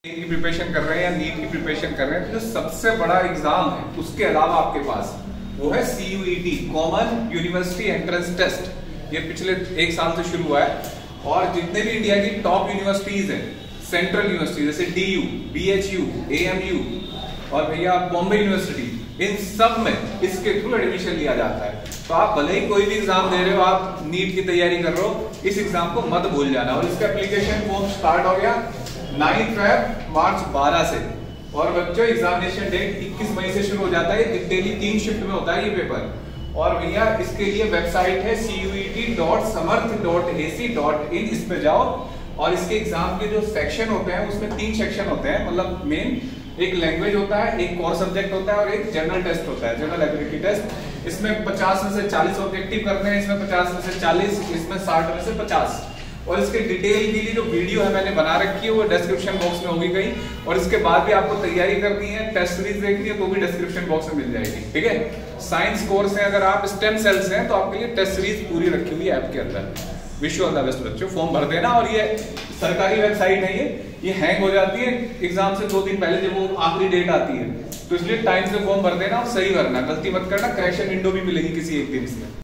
की प्रिपरेशन कर रहे हैं या नीट की प्रिपरेशन कर रहे हैं तो जो सबसे बड़ा एग्जाम है उसके अलावा आपके पास वो है CUET, common university entrance test. ये पिछले एक साल से शुरू हुआ है और जितने भी इंडिया की टॉप यूनिवर्सिटीज हैं, सेंट्रल यूनिवर्सिटी जैसे DU, BHU, AMU और भैया बॉम्बे यूनिवर्सिटी, इन सब में इसके थ्रू एडमिशन लिया जाता है। तो आप भले ही कोई भी एग्जाम दे रहे हो, आप नीट की तैयारी कर रहे हो, इस एग्जाम को मत भूल जाना। और इसका एप्लीकेशन फॉर्म स्टार्ट हो गया 9 फरवरी मार्च 12 से और बच्चों एग्जामिनेशन डेट 21 मई से शुरू हो जाता है। डेली 3 शिफ्ट में होता है ये पेपर। और भैया इसके लिए वेबसाइट है cuet.samarth.ac.in, इस पे जाओ और इसके एग्जाम के जो सेक्शन होते हैं उसमें 3 सेक्शन होते हैं। मतलब मेन एक लैंग्वेज होता है, एक कोर सब्जेक्ट होता है और एक जनरल टेस्ट होता है, जनरल एबिलिटी टेस्ट। इसमें 50 में से 40 ऑब्जेक्टिव करने हैं, इसमें 50 में से 40, इसमें 60 में से 50। और इसके डिटेल के लिए जो वीडियो है मैंने बना रखी है वो डिस्क्रिप्शन बॉक्स में होगी कहीं। और इसके बाद भी आपको तैयारी करनी है, टेस्ट सीरीज देखनी है तो भी डिस्क्रिप्शन बॉक्स में मिल जाएगी, ठीक है। साइंस कोर्स है, अगर आप स्टेम सेल्स हैं तो आपके लिए टेस्ट सीरीज पूरी रखी हुई है ऐप के अंदर। Wish you all the best बच्चों, फॉर्म भर देना। और ये सरकारी वेबसाइट है, ये हैंग हो जाती है एग्जाम से 2 दिन पहले जब वो आखिरी डेट आती है, तो इसलिए टाइम से फॉर्म भर देना और सही भरना, गलती मत करना। करेक्शन विंडो भी मिलेगी किसी एक दिन इसमें।